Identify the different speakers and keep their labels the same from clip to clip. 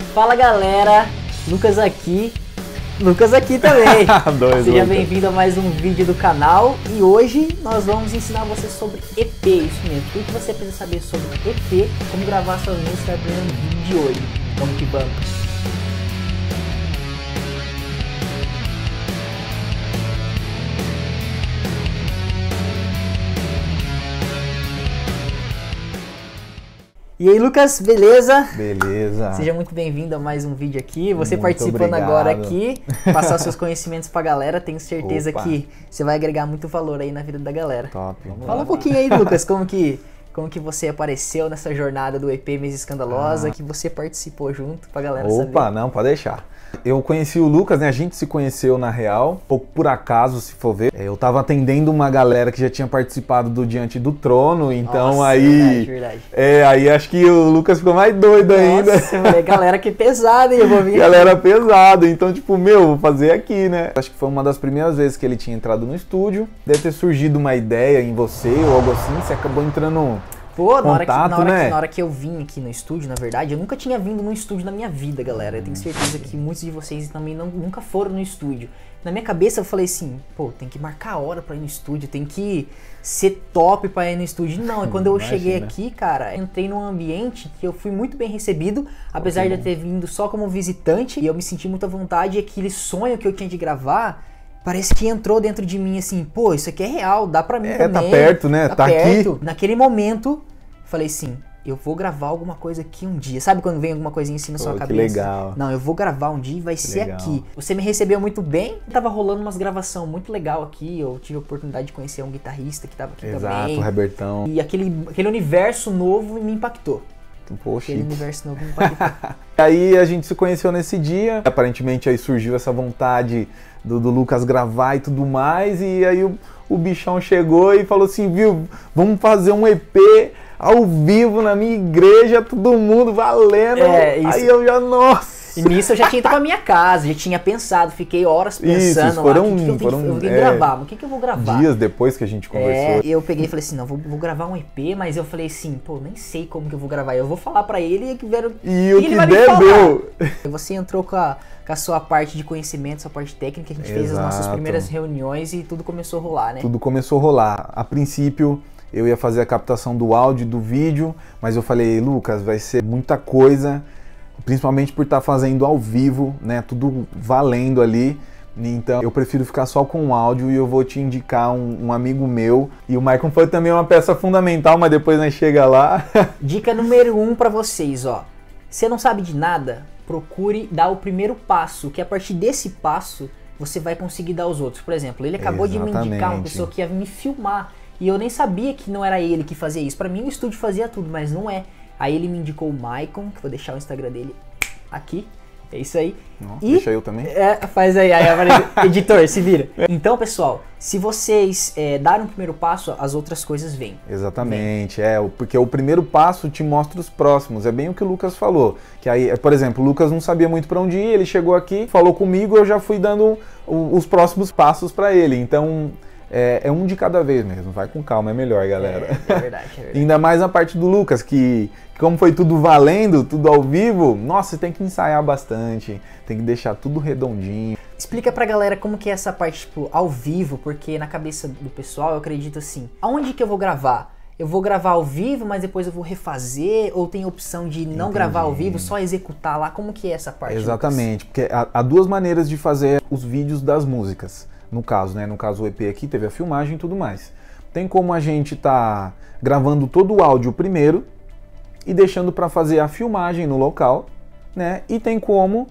Speaker 1: Fala galera, Lucas aqui também. Seja bem-vindo a mais um vídeo do canal e hoje nós vamos ensinar você sobre EP, isso mesmo, tudo que você precisa saber sobre EP, como gravar suas músicas no primeiro vídeo de hoje. Vamos que vamos! E aí, Lucas, beleza?
Speaker 2: Beleza.
Speaker 1: Seja muito bem-vindo a mais um vídeo aqui. Você
Speaker 2: muito
Speaker 1: participando
Speaker 2: obrigado.
Speaker 1: Agora aqui, passar seus conhecimentos pra galera. Tenho certeza que você vai agregar muito valor aí na vida da galera.
Speaker 2: Top.
Speaker 1: Fala um pouquinho aí, Lucas, como que você apareceu nessa jornada do EP Mês Escandalosa, que você participou junto pra galera saber.
Speaker 2: Opa, não, pode deixar. Eu conheci o Lucas, né? A gente se conheceu na real, pouco por acaso, se for ver. Eu tava atendendo uma galera que já tinha participado do Diante do Trono, então
Speaker 1: Nossa,
Speaker 2: aí...
Speaker 1: Verdade.
Speaker 2: Aí acho que o Lucas ficou mais doido ainda.
Speaker 1: Nossa, galera que pesada, hein? Eu vou vir
Speaker 2: galera pesada, então tipo, vou fazer aqui, né? Acho que foi uma das primeiras vezes que ele tinha entrado no estúdio. Deve ter surgido uma ideia em você ou algo assim, você acabou entrando...
Speaker 1: Pô, na
Speaker 2: né?
Speaker 1: hora que eu vim aqui no estúdio, na verdade, eu nunca tinha vindo no estúdio na minha vida, galera. Eu tenho certeza que muitos de vocês também nunca foram no estúdio. Na minha cabeça eu falei assim, pô, tem que marcar a hora pra ir no estúdio, tem que ser top pra ir no estúdio. Não, e quando eu cheguei aqui, cara, entrei num ambiente que eu fui muito bem recebido, apesar de eu ter vindo só como visitante, e eu me senti muito à vontade, e aquele sonho que eu tinha de gravar, parece que entrou dentro de mim assim, pô, isso aqui é real, dá pra mim também.
Speaker 2: Tá perto, né? Tá
Speaker 1: perto.
Speaker 2: Aqui.
Speaker 1: Naquele momento, falei assim, eu vou gravar alguma coisa aqui um dia. Sabe quando vem alguma coisinha assim na sua cabeça?
Speaker 2: Que legal.
Speaker 1: Não, eu vou gravar um dia e vai ser aqui. Você me recebeu muito bem. Tava rolando umas gravação muito legal aqui. Eu tive a oportunidade de conhecer um guitarrista que tava aqui também.
Speaker 2: Exato, o Robertão.
Speaker 1: E aquele universo novo me impactou.
Speaker 2: Poxa.
Speaker 1: Aquele universo novo me impactou.
Speaker 2: Aí a gente se conheceu nesse dia. Aparentemente aí surgiu essa vontade do Lucas gravar e tudo mais. E aí o bichão chegou e falou assim, viu, vamos fazer um EP ao vivo na minha igreja, todo mundo valendo. Aí eu já, nossa.
Speaker 1: E nisso eu já tinha ido pra minha casa, já tinha pensado, fiquei horas pensando
Speaker 2: isso,
Speaker 1: lá, o que eu tenho que gravar, mas o que eu vou gravar?
Speaker 2: Dias depois que a gente conversou.
Speaker 1: Eu peguei e falei assim, não, vou gravar um EP, mas eu falei assim, pô, nem sei como que eu vou gravar, eu vou falar pra ele
Speaker 2: e o que der deu.
Speaker 1: Você entrou com a sua parte de conhecimento, sua parte técnica, a gente fez as nossas primeiras reuniões e tudo começou a rolar, né?
Speaker 2: Tudo começou a rolar. A princípio, eu ia fazer a captação do áudio e do vídeo, mas eu falei, Lucas, vai ser muita coisa, principalmente por estar fazendo ao vivo, né, tudo valendo ali, então eu prefiro ficar só com o áudio e eu vou te indicar um amigo meu, e o Maicon foi também uma peça fundamental, mas depois nós chega lá.
Speaker 1: Dica número 1 pra vocês, ó, você não sabe de nada, procure dar o primeiro passo, que a partir desse passo você vai conseguir dar os outros. Por exemplo, ele acabou de me indicar uma pessoa que ia me filmar, e eu nem sabia que não era ele que fazia isso. Pra mim o estúdio fazia tudo, mas não é. Aí ele me indicou o Maicon, que vou deixar o Instagram dele aqui. É isso aí.
Speaker 2: Deixa eu também.
Speaker 1: Faz aí, editor, se vira. Então, pessoal, se vocês darem o primeiro passo, as outras coisas vêm.
Speaker 2: Exatamente, porque o primeiro passo te mostra os próximos. É bem o que o Lucas falou. Que aí, por exemplo, o Lucas não sabia muito pra onde ir, ele chegou aqui, falou comigo, eu já fui dando os próximos passos pra ele. Então... É um de cada vez mesmo, vai com calma, é melhor, galera.
Speaker 1: É verdade.
Speaker 2: Ainda mais a parte do Lucas, que como foi tudo valendo, tudo ao vivo, nossa, você tem que ensaiar bastante, tem que deixar tudo redondinho.
Speaker 1: Explica pra galera como que é essa parte, tipo, ao vivo, porque na cabeça do pessoal eu acredito assim, aonde que eu vou gravar? Eu vou gravar ao vivo, mas depois eu vou refazer, ou tem a opção de não gravar ao vivo, só executar lá, como que é essa parte?
Speaker 2: Exatamente, porque há duas maneiras de fazer os vídeos das músicas. No caso, né? No caso o EP aqui teve a filmagem e tudo mais. Tem como a gente tá gravando todo o áudio primeiro e deixando para fazer a filmagem no local, né? E tem como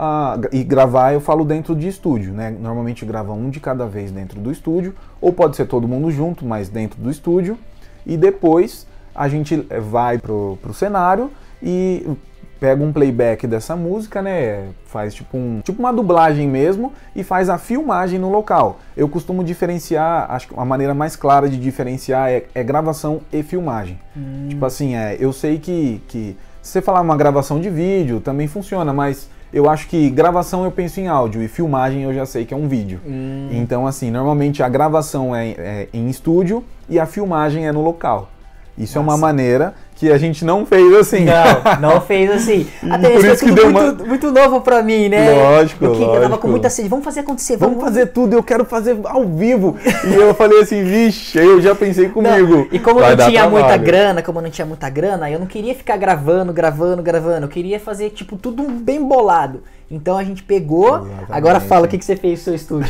Speaker 2: e gravar, eu falo dentro de estúdio, né? Normalmente grava um de cada vez dentro do estúdio, ou pode ser todo mundo junto, mas dentro do estúdio. E depois a gente vai pro cenário e pega um playback dessa música, né, faz tipo uma dublagem mesmo e faz a filmagem no local. Eu costumo diferenciar, acho que a maneira mais clara de diferenciar é gravação e filmagem. Tipo assim, eu sei que se você falar uma gravação de vídeo também funciona, mas eu acho que gravação eu penso em áudio e filmagem eu já sei que é um vídeo. Então assim, normalmente a gravação é em estúdio e a filmagem é no local. Isso é uma maneira que a gente não fez assim.
Speaker 1: Não fez assim. Até
Speaker 2: por isso que deu
Speaker 1: muito novo pra mim, né?
Speaker 2: Lógico,
Speaker 1: eu tava com muita sede. Vamos fazer acontecer.
Speaker 2: Vamos fazer tudo, eu quero fazer ao vivo. E eu falei assim, vixe, eu já pensei comigo.
Speaker 1: Não, e como eu não tinha muita grana, eu não queria ficar gravando. Eu queria fazer, tipo, tudo bem bolado. Então a gente pegou. Exatamente. Agora fala o que você fez no seu estúdio.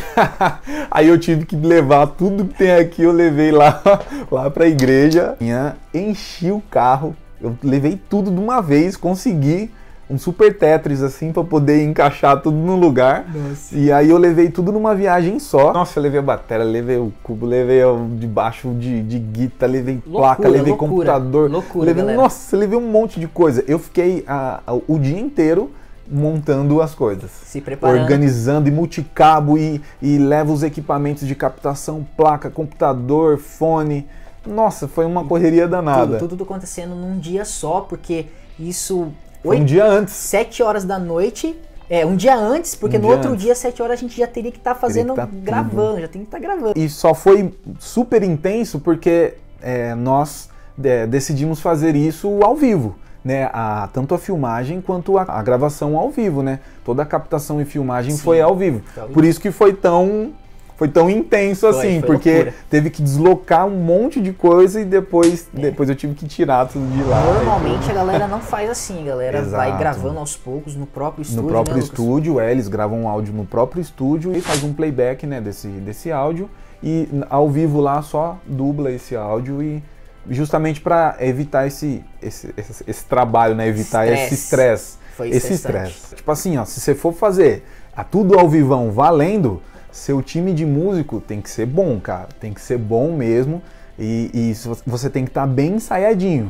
Speaker 2: Aí eu tive que levar tudo que tem aqui, eu levei lá pra igreja. Enchi o carro, eu levei tudo de uma vez, consegui um super Tetris assim pra poder encaixar tudo no lugar. Nossa. E aí eu levei tudo numa viagem só. Nossa, eu levei a bateria, levei o cubo, levei de baixo de guitarra, levei placa, levei computador. Nossa, levei um monte de coisa. Eu fiquei o dia inteiro montando as coisas,
Speaker 1: se preparando,
Speaker 2: organizando e multicabo e leva os equipamentos de captação, placa, computador, fone. Nossa, foi uma correria danada.
Speaker 1: Tudo acontecendo num dia só, porque isso...
Speaker 2: Foi um dia antes.
Speaker 1: 7 horas da noite, um dia antes, porque no outro dia, 7 horas, a gente já teria que estar gravando, já tem que estar gravando.
Speaker 2: E só foi super intenso porque nós decidimos fazer isso ao vivo. Né, tanto a filmagem quanto a gravação ao vivo, né? Toda a captação e filmagem Sim, foi ao vivo. Por isso que foi tão intenso assim, porque loucura. Teve que deslocar um monte de coisa e depois eu tive que tirar tudo de lá.
Speaker 1: Normalmente a galera não faz assim, a galera vai gravando aos poucos no próprio estúdio.
Speaker 2: No próprio estúdio, eles gravam um áudio no próprio estúdio e faz um playback, né, desse áudio e ao vivo lá só dubla esse áudio e justamente para evitar esse trabalho, né? Evitar esse estresse. Esse estresse. Tipo assim, ó, se você for fazer tudo ao vivão valendo, seu time de músico tem que ser bom, cara. Tem que ser bom mesmo. E você tem que estar bem ensaiadinho.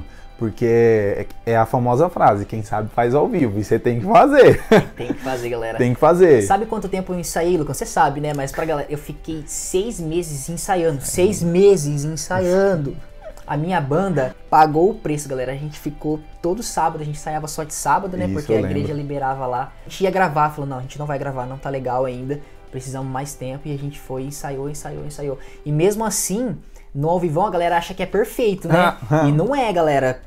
Speaker 2: Porque é a famosa frase, quem sabe faz ao vivo. E você tem que fazer.
Speaker 1: Tem que fazer, galera.
Speaker 2: Tem que fazer.
Speaker 1: Sabe quanto tempo eu ensaiei, Lucas? Você sabe, né? Mas pra galera, eu fiquei 6 meses ensaiando. 6 meses ensaiando. A minha banda pagou o preço, galera. A gente ficou todo sábado, a gente ensaiava só de sábado, né?
Speaker 2: Isso,
Speaker 1: porque a igreja liberava lá. A gente ia gravar, falou, não, a gente não vai gravar, não tá legal ainda. Precisamos mais tempo. E a gente foi, ensaiou. E mesmo assim, no ao vivão a galera acha que é perfeito, né? E não é, galera.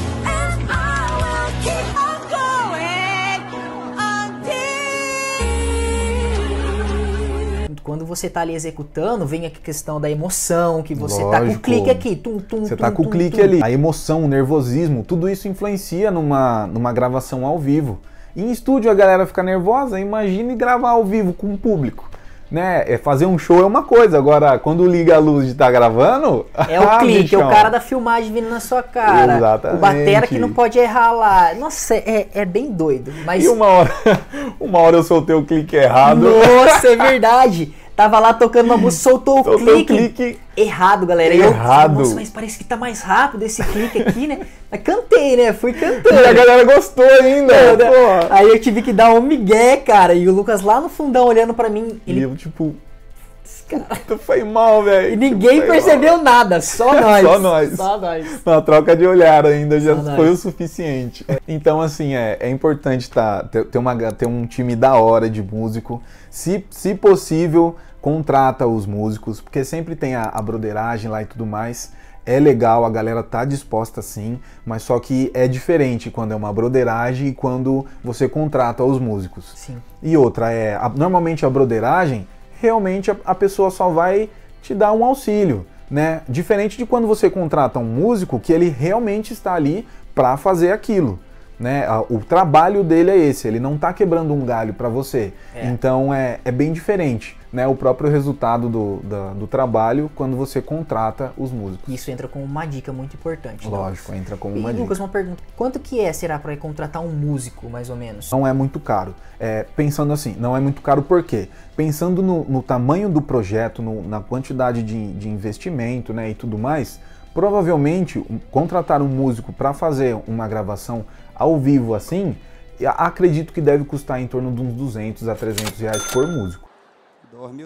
Speaker 1: Quando você tá ali executando, vem a questão da emoção, que você tá com o clique aqui.
Speaker 2: Você tá com o clique ali. A emoção, o nervosismo, tudo isso influencia numa gravação ao vivo. E em estúdio a galera fica nervosa, imagine gravar ao vivo com o público. Né? Fazer um show é uma coisa, agora quando liga a luz de estar gravando...
Speaker 1: É o clique, bichão. É o cara da filmagem vindo na sua cara.
Speaker 2: Exatamente.
Speaker 1: O batera que não pode errar lá. Nossa, é bem doido. Mas...
Speaker 2: E uma hora eu soltei o clique errado.
Speaker 1: Nossa, é verdade. Tava lá tocando uma música, soltou o clique errado, galera.
Speaker 2: Errado.
Speaker 1: Nossa, mas parece que tá mais rápido esse clique aqui, né? Mas cantei, né? Fui cantando.
Speaker 2: E a galera gostou ainda.
Speaker 1: Aí eu tive que dar um migué, cara. E o Lucas lá no fundão olhando pra mim.
Speaker 2: E eu tipo... Tu foi mal, velho.
Speaker 1: E ninguém percebeu nada, só nós.
Speaker 2: Só nós. Na troca de olhar ainda já foi o suficiente. Então, assim, é importante ter um time da hora de músico. Se possível, contrata os músicos, porque sempre tem a broderagem lá e tudo mais. É legal, a galera tá disposta sim, mas só que é diferente quando é uma broderagem e quando você contrata os músicos.
Speaker 1: Sim.
Speaker 2: E outra, normalmente a broderagem, realmente a pessoa só vai te dar um auxílio, né? Diferente de quando você contrata um músico que ele realmente está ali para fazer aquilo, né? O trabalho dele é esse, ele não está quebrando um galho para você. Então é bem diferente, né? O próprio resultado do trabalho quando você contrata os músicos.
Speaker 1: Isso entra como uma dica muito importante.
Speaker 2: Lógico, entra como uma
Speaker 1: dica. Lucas,
Speaker 2: dica.
Speaker 1: uma pergunta. Quanto que será para contratar um músico, mais ou menos?
Speaker 2: Não é muito caro. Pensando assim, não é muito caro por quê? Pensando no tamanho do projeto, na quantidade de investimento, né, e tudo mais, provavelmente contratar um músico para fazer uma gravação ao vivo assim, acredito que deve custar em torno de uns 200 a 300 reais por músico.
Speaker 3: $2.000,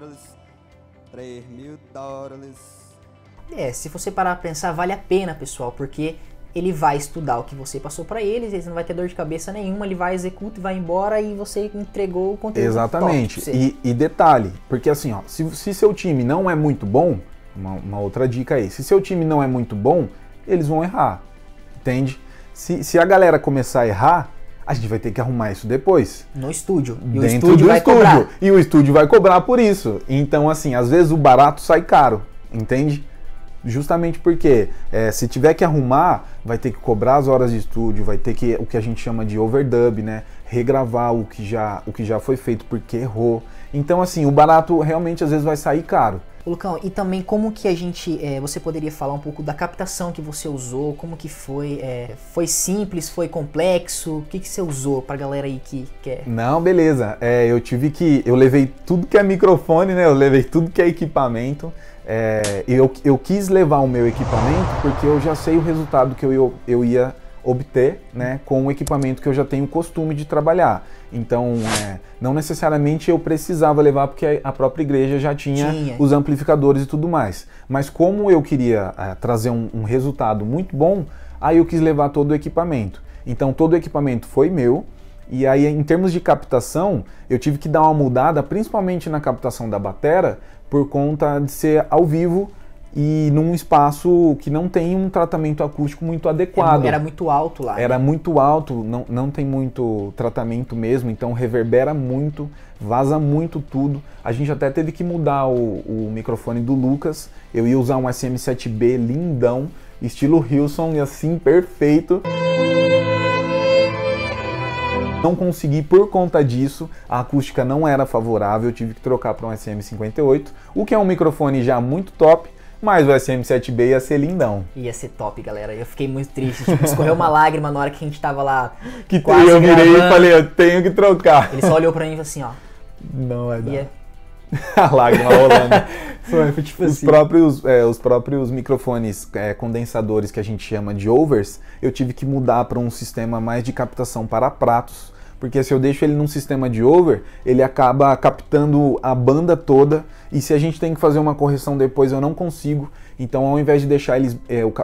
Speaker 3: $3.000.
Speaker 1: Se você parar pra pensar, vale a pena, pessoal, porque ele vai estudar o que você passou pra ele não vai ter dor de cabeça nenhuma, ele vai, executa e vai embora e você entregou o conteúdo.
Speaker 2: Exatamente. E detalhe, porque assim, ó, se seu time não é muito bom, uma outra dica aí, se seu time não é muito bom, eles vão errar. entende? Se a galera começar a errar, a gente vai ter que arrumar isso depois.
Speaker 1: No estúdio. E o
Speaker 2: Dentro
Speaker 1: estúdio
Speaker 2: do
Speaker 1: vai
Speaker 2: estúdio.
Speaker 1: cobrar.
Speaker 2: E o estúdio vai cobrar por isso. Então, assim, às vezes o barato sai caro, entende? Justamente porque se tiver que arrumar, vai ter que cobrar as horas de estúdio, vai ter que, o que a gente chama de overdub, né? Regravar o que já foi feito porque errou. Então, assim, o barato realmente às vezes vai sair caro.
Speaker 1: Lucão, e também como que a gente, você poderia falar um pouco da captação que você usou, como que foi, foi simples, foi complexo, o que você usou pra galera aí que quer?
Speaker 2: Não, beleza, eu levei tudo que é microfone, né, eu levei tudo que é equipamento, eu quis levar o meu equipamento porque eu já sei o resultado que eu ia obter, né, com o equipamento que eu já tenho costume de trabalhar. Então, não necessariamente eu precisava levar porque a própria igreja já tinha os amplificadores e tudo mais. Mas como eu queria trazer um resultado muito bom, aí eu quis levar todo o equipamento. Então, todo o equipamento foi meu. E aí, em termos de captação, eu tive que dar uma mudada, principalmente na captação da batera, por conta de ser ao vivo e num espaço que não tem um tratamento acústico muito adequado.
Speaker 1: Era muito alto lá.
Speaker 2: Era muito alto, não tem muito tratamento mesmo, então reverbera muito, vaza muito tudo. A gente até teve que mudar o microfone do Lucas. Eu ia usar um SM7B lindão, estilo Hilson, e assim, perfeito. Não consegui por conta disso, a acústica não era favorável, eu tive que trocar para um SM58, o que é um microfone já muito top, mas o SM7B ia ser lindão.
Speaker 1: Ia ser top, galera. Eu fiquei muito triste. Tipo, escorreu uma lágrima na hora que a gente tava lá.
Speaker 2: Que eu virei e falei, eu tenho que trocar.
Speaker 1: Ele só olhou pra mim e falou assim, ó.
Speaker 2: Não vai dar. A lágrima rolando.
Speaker 1: Foi tipo assim.
Speaker 2: Os próprios microfones condensadores que a gente chama de overs, eu tive que mudar para um sistema mais de captação para pratos. Porque se eu deixo ele num sistema de over, ele acaba captando a banda toda, e se a gente tem que fazer uma correção depois, eu não consigo. Então, ao invés de deixar eles,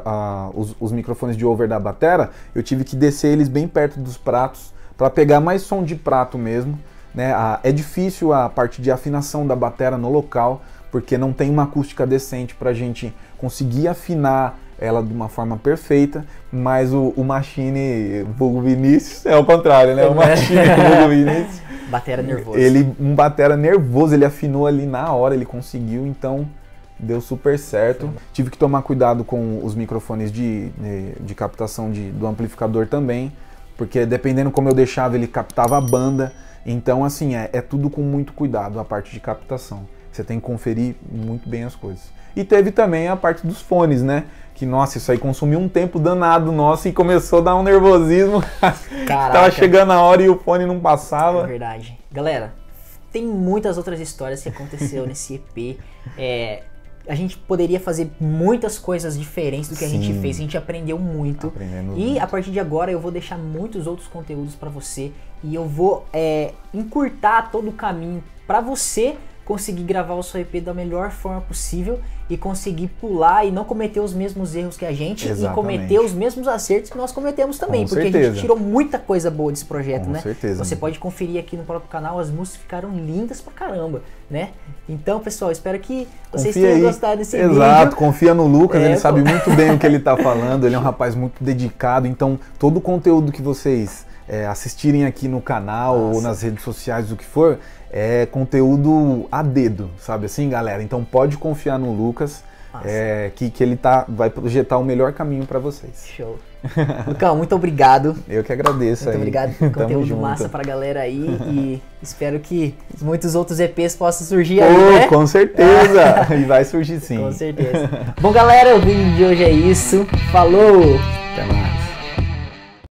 Speaker 2: os microfones de over da batera, eu tive que descer eles bem perto dos pratos, para pegar mais som de prato mesmo. Né? É difícil a parte de afinação da batera no local, porque não tem uma acústica decente para a gente conseguir afinar ela de uma forma perfeita, mas o Machine vulgo Vinícius é o contrário, né? O Machine vulgo Vinícius,
Speaker 1: batera nervoso.
Speaker 2: Um batera nervoso, ele afinou ali na hora, ele conseguiu, então deu super certo. Sim. Tive que tomar cuidado com os microfones de captação do amplificador também, porque dependendo como eu deixava, ele captava a banda. Então, assim, é tudo com muito cuidado a parte de captação. Você tem que conferir muito bem as coisas. E teve também a parte dos fones, né? Que, nossa, isso aí consumiu um tempo danado nosso e começou a dar um nervosismo. Tava chegando a hora e o fone não passava.
Speaker 1: É verdade. Galera, tem muitas outras histórias que aconteceu nesse EP. A gente poderia fazer muitas coisas diferentes do que a gente fez. A gente aprendeu muito. A partir de agora eu vou deixar muitos outros conteúdos para você. E eu vou encurtar todo o caminho para você conseguir gravar o seu EP da melhor forma possível e conseguir pular e não cometer os mesmos erros que a gente.
Speaker 2: Exatamente.
Speaker 1: E cometer os mesmos acertos que nós cometemos também.
Speaker 2: Com
Speaker 1: porque
Speaker 2: certeza.
Speaker 1: a gente tirou muita coisa boa desse projeto,
Speaker 2: Com
Speaker 1: né?
Speaker 2: certeza.
Speaker 1: Você pode conferir aqui no próprio canal, as músicas ficaram lindas pra caramba, né? Então, pessoal, espero que vocês tenham gostado desse vídeo.
Speaker 2: Exato, confia no Lucas, ele sabe muito bem o que ele tá falando, ele é um rapaz muito dedicado, então todo o conteúdo que vocês assistirem aqui no canal ou nas redes sociais, o que for, é conteúdo a dedo, sabe assim, galera? Então pode confiar no Lucas, que ele vai projetar o melhor caminho para vocês.
Speaker 1: Show. Lucão, muito obrigado.
Speaker 2: Eu que agradeço.
Speaker 1: Muito obrigado por conteúdo massa pra galera aí e espero que muitos outros EPs possam surgir aí, né?
Speaker 2: Com certeza! E vai surgir sim.
Speaker 1: Com certeza. Bom, galera, o vídeo de hoje é isso. Falou!
Speaker 2: Até mais.